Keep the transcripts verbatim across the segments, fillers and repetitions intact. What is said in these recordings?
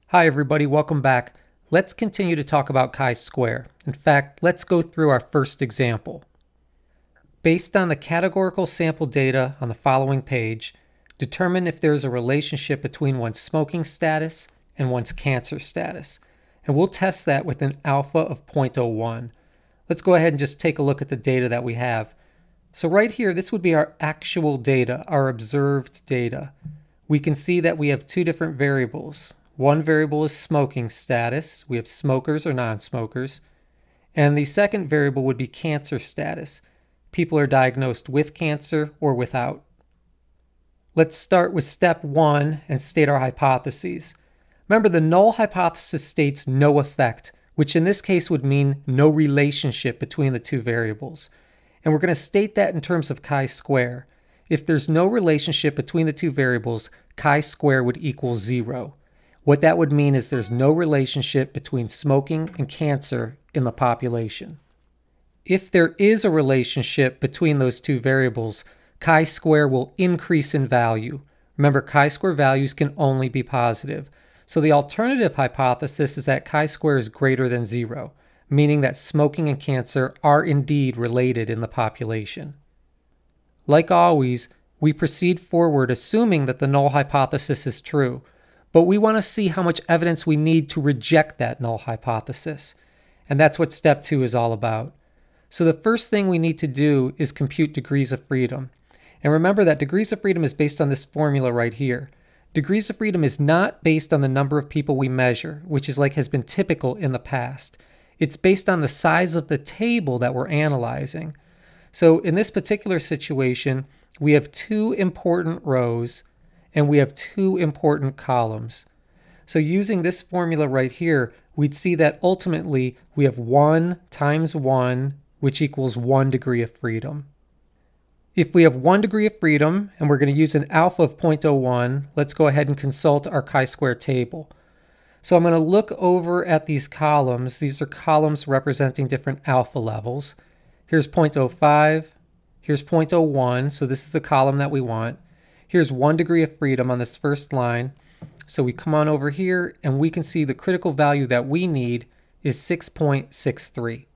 Hi everybody, welcome back. Let's continue to talk about chi-square. In fact, let's go through our first example. Based on the categorical sample data on the following page, determine if there is a relationship between one's smoking status and one's cancer status. And we'll test that with an alpha of zero point zero one. Let's go ahead and just take a look at the data that we have. So right here, this would be our actual data, our observed data. We can see that we have two different variables. One variable is smoking status. We have smokers or non-smokers. And the second variable would be cancer status. People are diagnosed with cancer or without. Let's start with step one and state our hypotheses. Remember, the null hypothesis states no effect, which in this case would mean no relationship between the two variables. And we're going to state that in terms of chi-square. If there's no relationship between the two variables, chi-square would equal zero. What that would mean is there's no relationship between smoking and cancer in the population. If there is a relationship between those two variables, chi-square will increase in value. Remember, chi-square values can only be positive. So the alternative hypothesis is that chi-square is greater than zero, meaning that smoking and cancer are indeed related in the population. Like always, we proceed forward assuming that the null hypothesis is true. But we want to see how much evidence we need to reject that null hypothesis. And that's what step two is all about. So the first thing we need to do is compute degrees of freedom. And remember that degrees of freedom is based on this formula right here. Degrees of freedom is not based on the number of people we measure, which is like has been typical in the past. It's based on the size of the table that we're analyzing. So in this particular situation, we have two important rows and we have two important columns. So using this formula right here, we'd see that ultimately we have one times one, which equals one degree of freedom. If we have one degree of freedom, and we're going to use an alpha of zero point zero one, let's go ahead and consult our chi-square table. So I'm going to look over at these columns. These are columns representing different alpha levels. Here's zero point zero five, here's zero point zero one, so this is the column that we want. Here's one degree of freedom on this first line. So we come on over here and we can see the critical value that we need is six point six three.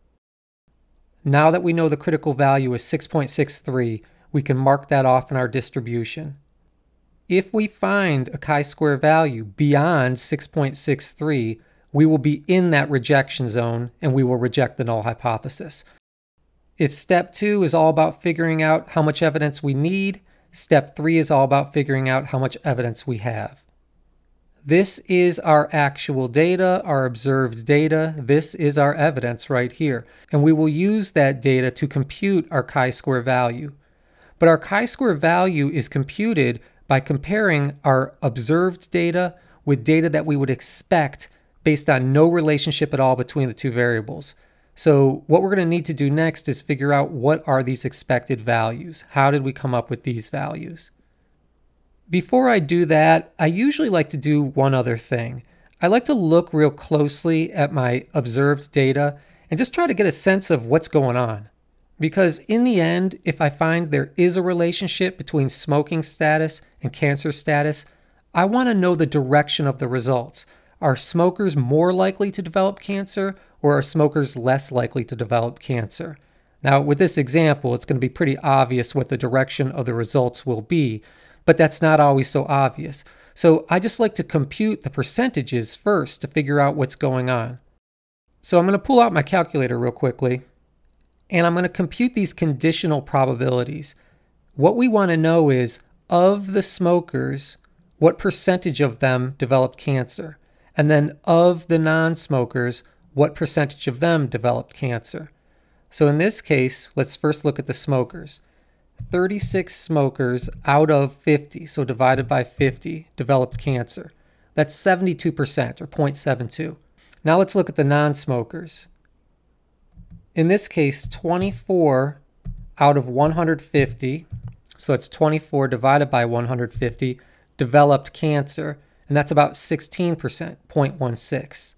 Now that we know the critical value is six point six three, we can mark that off in our distribution. If we find a chi-square value beyond six point six three, we will be in that rejection zone and we will reject the null hypothesis. If step two is all about figuring out how much evidence we need, step three is all about figuring out how much evidence we have. This is our actual data, our observed data. This is our evidence right here. And we will use that data to compute our chi-square value. But our chi-square value is computed by comparing our observed data with data that we would expect based on no relationship at all between the two variables. So what we're going to need to do next is figure out what are these expected values. How did we come up with these values? Before I do that, I usually like to do one other thing. I like to look real closely at my observed data and just try to get a sense of what's going on. Because in the end, if I find there is a relationship between smoking status and cancer status, I want to know the direction of the results. Are smokers more likely to develop cancer, or are smokers less likely to develop cancer? Now, with this example, it's going to be pretty obvious what the direction of the results will be, but that's not always so obvious. So I just like to compute the percentages first to figure out what's going on. So I'm going to pull out my calculator real quickly, and I'm going to compute these conditional probabilities. What we want to know is, of the smokers, what percentage of them developed cancer? And then of the non-smokers, what percentage of them developed cancer? So in this case, let's first look at the smokers. thirty-six smokers out of fifty, so divided by fifty, developed cancer. That's seventy-two percent, or zero point seven two. Now let's look at the non-smokers. In this case, twenty-four out of one hundred fifty, so that's twenty-four divided by one hundred fifty, developed cancer. And that's about sixteen percent, zero point one six.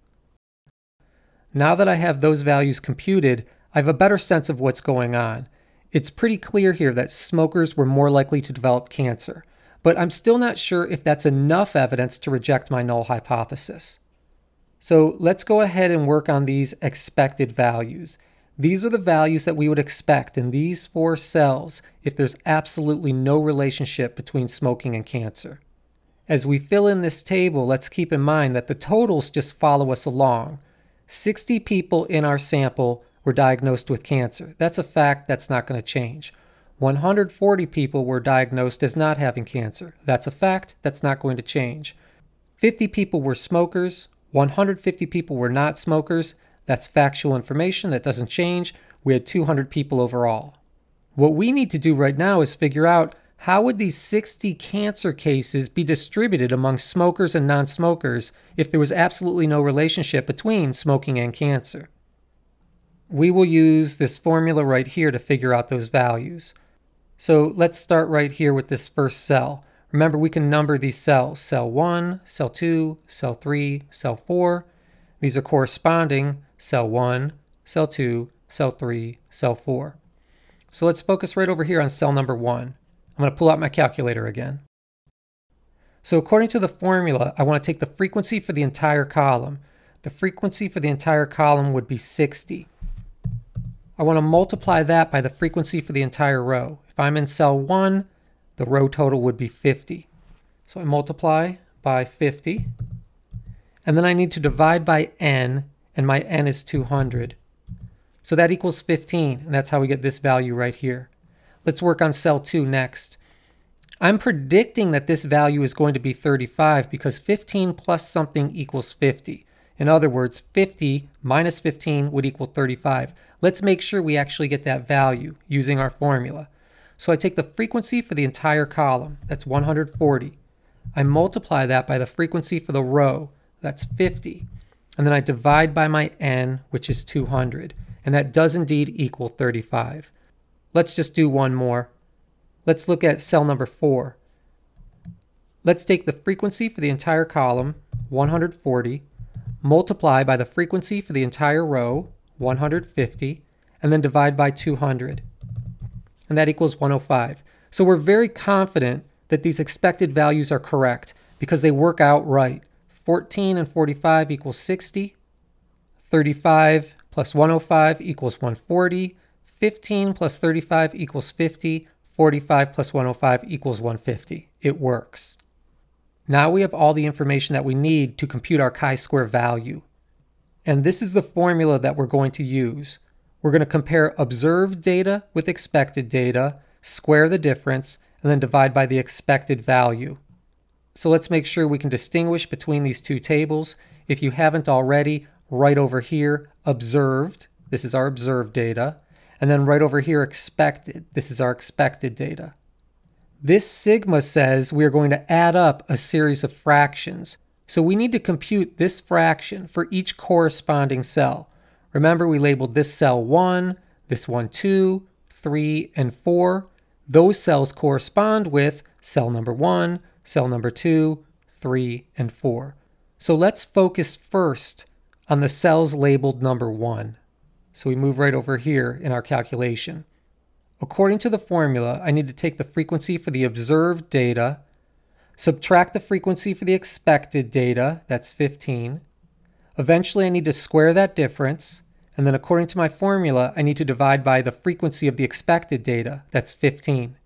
Now that I have those values computed, I have a better sense of what's going on. It's pretty clear here that smokers were more likely to develop cancer. but I'm still not sure if that's enough evidence to reject my null hypothesis. So let's go ahead and work on these expected values. These are the values that we would expect in these four cells if there's absolutely no relationship between smoking and cancer. As we fill in this table, let's keep in mind that the totals just follow us along. sixty people in our sample were diagnosed with cancer. That's a fact that's not going to change. one hundred forty people were diagnosed as not having cancer. That's a fact that's not going to change. fifty people were smokers. one hundred fifty people were not smokers. That's factual information that doesn't change. We had two hundred people overall. What we need to do right now is figure out how would these sixty cancer cases be distributed among smokers and non-smokers if there was absolutely no relationship between smoking and cancer. We will use this formula right here to figure out those values. So let's start right here with this first cell. Remember, we can number these cells: cell one, cell two, cell three, cell four. These are corresponding: cell one, cell two, cell three, cell four. So let's focus right over here on cell number one. I'm going to pull out my calculator again. So according to the formula, I want to take the frequency for the entire column. The frequency for the entire column would be sixty. I want to multiply that by the frequency for the entire row. If I'm in cell one, the row total would be fifty. So I multiply by fifty. And then I need to divide by n, and my n is two hundred. So that equals fifteen, and that's how we get this value right here. Let's work on cell two next. I'm predicting that this value is going to be thirty-five because fifteen plus something equals fifty. In other words, fifty minus fifteen would equal thirty-five. Let's make sure we actually get that value using our formula. So I take the frequency for the entire column, that's one hundred forty. I multiply that by the frequency for the row, that's fifty. And then I divide by my n, which is two hundred. And that does indeed equal thirty-five. Let's just do one more. Let's look at cell number four. Let's take the frequency for the entire column, one hundred forty, multiply by the frequency for the entire row, one hundred fifty, and then divide by two hundred. And that equals one hundred five. So we're very confident that these expected values are correct because they work out right. fourteen and forty-five equals sixty. thirty-five plus one hundred five equals one hundred forty. fifteen plus thirty-five equals fifty. forty-five plus one hundred five equals one hundred fifty. It works. Now we have all the information that we need to compute our chi-square value. And this is the formula that we're going to use. We're going to compare observed data with expected data, square the difference, and then divide by the expected value. So let's make sure we can distinguish between these two tables. If you haven't already, right over here, observed. This is our observed data. And then right over here, expected. This is our expected data. This sigma says we are going to add up a series of fractions. So we need to compute this fraction for each corresponding cell. Remember, we labeled this cell one, this one two, three, and four. Those cells correspond with cell number one, cell number two, three, and four. So let's focus first on the cells labeled number one. So we move right over here in our calculation. According to the formula, I need to take the frequency for the observed data, subtract the frequency for the expected data, that's fifteen. Eventually I need to square that difference, and then according to my formula, I need to divide by the frequency of the expected data, that's fifteen.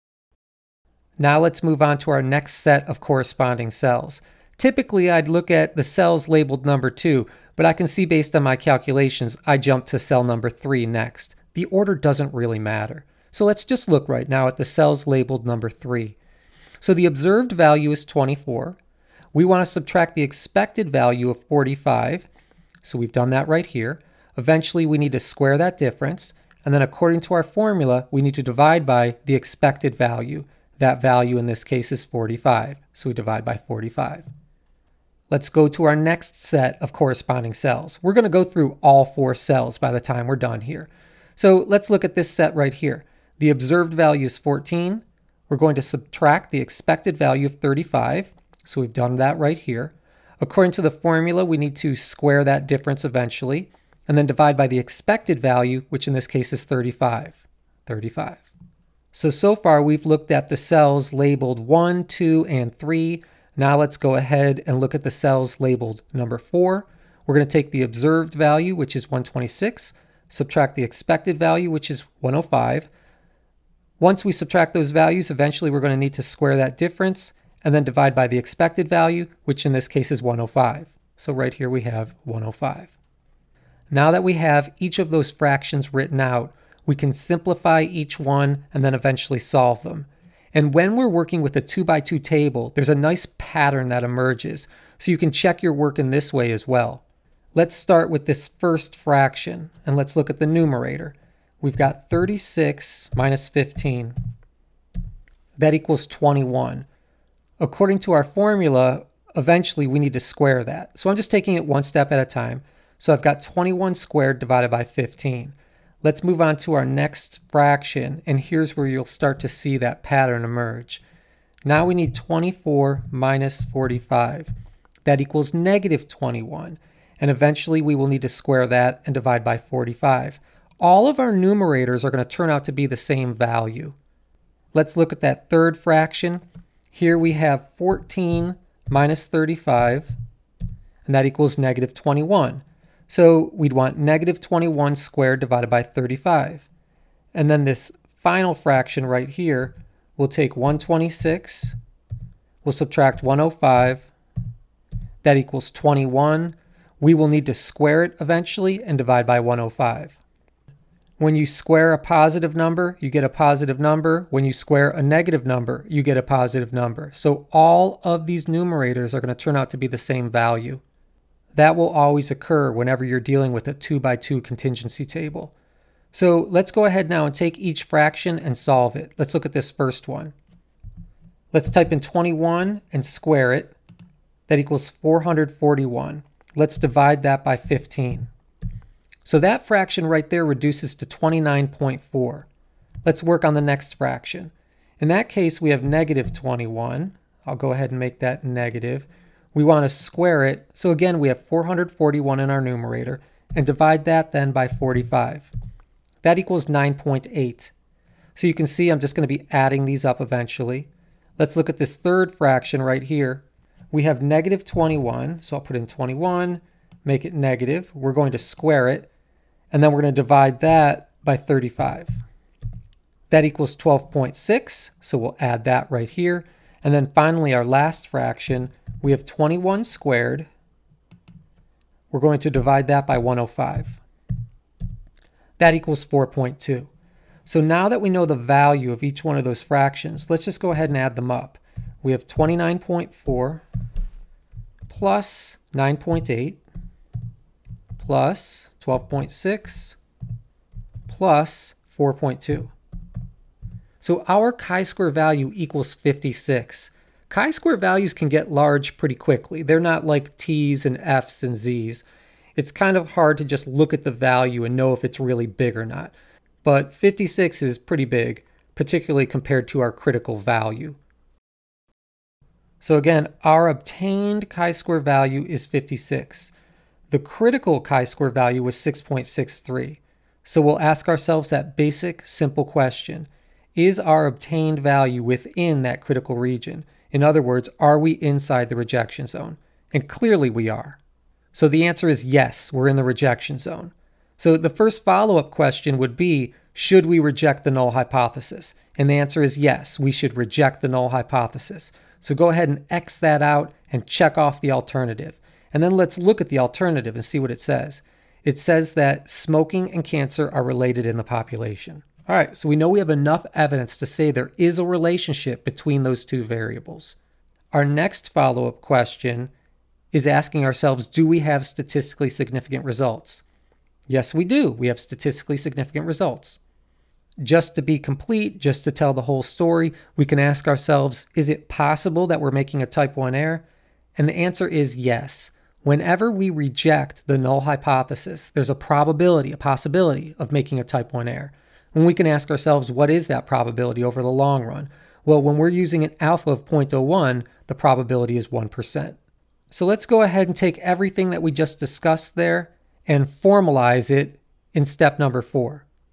Now let's move on to our next set of corresponding cells. Typically I'd look at the cells labeled number two, but I can see based on my calculations, I jump to cell number three next. The order doesn't really matter. So let's just look right now at the cells labeled number three. So the observed value is twenty-four. We want to subtract the expected value of forty-five. So we've done that right here. Eventually we need to square that difference. And then according to our formula, we need to divide by the expected value. That value in this case is forty-five. So we divide by forty-five. Let's go to our next set of corresponding cells. We're going to go through all four cells by the time we're done here. So let's look at this set right here. The observed value is fourteen. We're going to subtract the expected value of thirty-five. So we've done that right here. According to the formula, we need to square that difference eventually, and then divide by the expected value, which in this case is thirty-five. thirty-five. So, so far we've looked at the cells labeled one, two, and three. Now let's go ahead and look at the cells labeled number four. We're going to take the observed value, which is one twenty-six, subtract the expected value, which is one oh five. Once we subtract those values, eventually we're going to need to square that difference and then divide by the expected value, which in this case is one oh five. So right here we have one oh five. Now that we have each of those fractions written out, we can simplify each one and then eventually solve them. And when we're working with a two by two table, there's a nice pattern that emerges, so you can check your work in this way as well. Let's start with this first fraction, and let's look at the numerator. We've got thirty-six minus fifteen. That equals twenty-one. According to our formula, eventually we need to square that. So I'm just taking it one step at a time. So I've got twenty-one squared divided by fifteen. Let's move on to our next fraction, and here's where you'll start to see that pattern emerge. Now we need twenty-four minus forty-five. That equals negative twenty-one, and eventually we will need to square that and divide by forty-five. All of our numerators are going to turn out to be the same value. Let's look at that third fraction. Here we have fourteen minus thirty-five, and that equals negative twenty-one. So we'd want negative twenty-one squared divided by thirty-five. And then this final fraction right here, we'll take one twenty-six, we'll subtract one oh five, that equals twenty-one. We will need to square it eventually and divide by one oh five. When you square a positive number, you get a positive number. When you square a negative number, you get a positive number. So all of these numerators are going to turn out to be the same value. That will always occur whenever you're dealing with a two by two contingency table. So let's go ahead now and take each fraction and solve it. Let's look at this first one. Let's type in twenty-one and square it. That equals four hundred forty-one. Let's divide that by fifteen. So that fraction right there reduces to twenty-nine point four. Let's work on the next fraction. In that case, we have negative twenty-one. I'll go ahead and make that negative. We want to square it. So again, we have four hundred forty-one in our numerator, and divide that then by forty-five. That equals nine point eight. So you can see I'm just going to be adding these up eventually. Let's look at this third fraction right here. We have negative twenty-one, so I'll put in twenty-one, make it negative. We're going to square it, and then we're going to divide that by thirty-five. That equals twelve point six, so we'll add that right here. And then finally, our last fraction, we have twenty-one squared. We're going to divide that by one oh five. That equals four point two. So now that we know the value of each one of those fractions, let's just go ahead and add them up. We have twenty-nine point four plus nine point eight plus twelve point six plus four point two. So our chi-square value equals fifty-six. Chi-square values can get large pretty quickly. They're not like t's and f's and z's. It's kind of hard to just look at the value and know if it's really big or not. But fifty-six is pretty big, particularly compared to our critical value. So again, our obtained chi-square value is fifty-six. The critical chi-square value was six point six three. So we'll ask ourselves that basic, simple question. Is our obtained value within that critical region? In other words, are we inside the rejection zone? And clearly we are. So the answer is yes, we're in the rejection zone. So the first follow-up question would be, should we reject the null hypothesis? And the answer is yes, we should reject the null hypothesis. So go ahead and X that out and check off the alternative. And then let's look at the alternative and see what it says. It says that smoking and cancer are related in the population. All right, so we know we have enough evidence to say there is a relationship between those two variables. Our next follow-up question is asking ourselves, do we have statistically significant results? Yes, we do. We have statistically significant results. Just to be complete, just to tell the whole story, we can ask ourselves, is it possible that we're making a type one error? And the answer is yes. Whenever we reject the null hypothesis, there's a probability, a possibility of making a type one error. And we can ask ourselves, what is that probability over the long run? Well, when we're using an alpha of zero point zero one, the probability is one percent. So let's go ahead and take everything that we just discussed there and formalize it in step number four.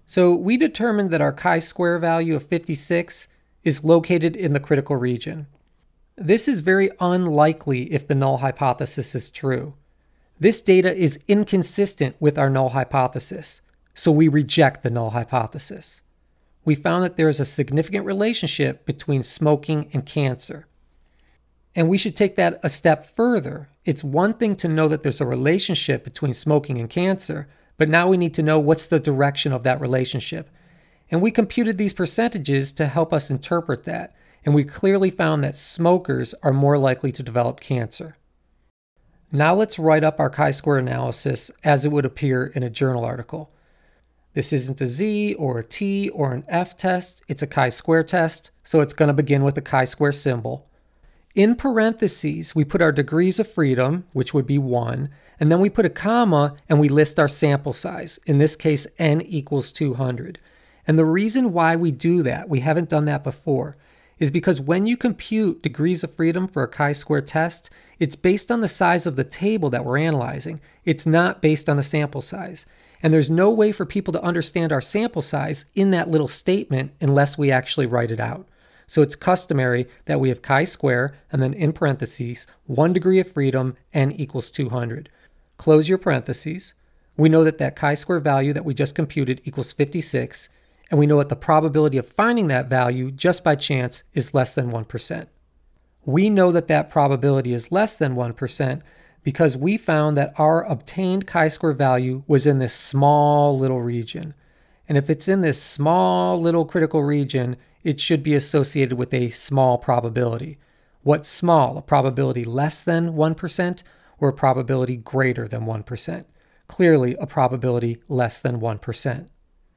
So we determined that our chi-square value of fifty-six is located in the critical region. This is very unlikely if the null hypothesis is true. This data is inconsistent with our null hypothesis, so we reject the null hypothesis. We found that there is a significant relationship between smoking and cancer. And we should take that a step further. It's one thing to know that there's a relationship between smoking and cancer, but now we need to know what's the direction of that relationship. And we computed these percentages to help us interpret that, and we clearly found that smokers are more likely to develop cancer. Now let's write up our chi-square analysis as it would appear in a journal article. This isn't a Z or a T or an F test, it's a chi-square test, so it's going to begin with a chi-square symbol. In parentheses, we put our degrees of freedom, which would be one, and then we put a comma and we list our sample size, in this case n equals two hundred. And the reason why we do that, we haven't done that before, is because when you compute degrees of freedom for a chi-square test, it's based on the size of the table that we're analyzing. It's not based on the sample size. And there's no way for people to understand our sample size in that little statement unless we actually write it out. So it's customary that we have chi-square and then in parentheses, one degree of freedom, n equals two hundred. Close your parentheses. We know that that chi-square value that we just computed equals fifty-six, and we know that the probability of finding that value just by chance is less than one percent. We know that that probability is less than one percent because we found that our obtained chi-square value was in this small little region. And if it's in this small little critical region, it should be associated with a small probability. What's small? A probability less than one percent or a probability greater than one percent? Clearly, a probability less than one percent.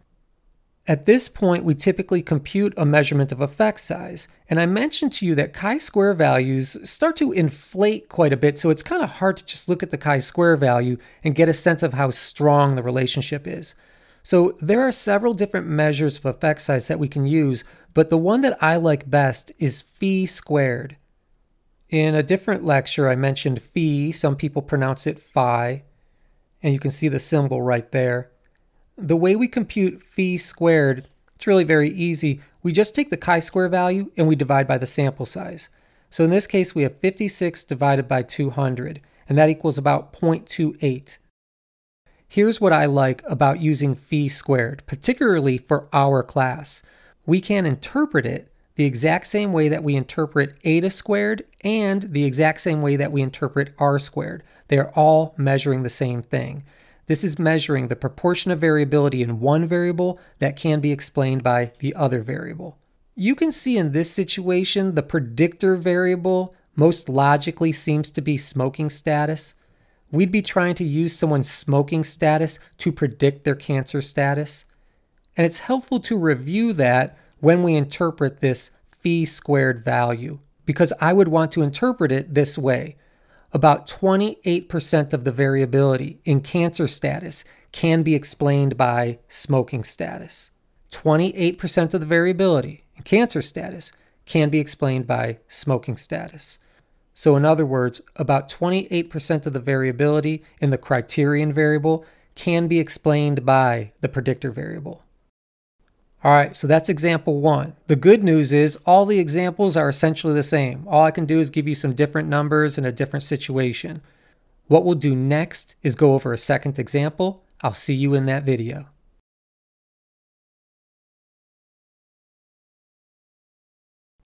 At this point, we typically compute a measurement of effect size. And I mentioned to you that chi-square values start to inflate quite a bit, so it's kind of hard to just look at the chi-square value and get a sense of how strong the relationship is. So there are several different measures of effect size that we can use, but the one that I like best is phi squared. In a different lecture, I mentioned phi. Some people pronounce it phi, and you can see the symbol right there. The way we compute phi squared, it's really very easy. We just take the chi-square value and we divide by the sample size. So in this case, we have fifty-six divided by two hundred, and that equals about zero point two eight. Here's what I like about using phi squared, particularly for our class. We can interpret it the exact same way that we interpret eta squared and the exact same way that we interpret r squared. They are all measuring the same thing. This is measuring the proportion of variability in one variable that can be explained by the other variable. You can see in this situation, the predictor variable most logically seems to be smoking status. We'd be trying to use someone's smoking status to predict their cancer status. And it's helpful to review that when we interpret this phi squared value, because I would want to interpret it this way. About twenty-eight percent of the variability in cancer status can be explained by smoking status. twenty-eight percent of the variability in cancer status can be explained by smoking status. So in other words, about twenty-eight percent of the variability in the criterion variable can be explained by the predictor variable. All right, so that's example one. The good news is all the examples are essentially the same. All I can do is give you some different numbers in a different situation. What we'll do next is go over a second example. I'll see you in that video.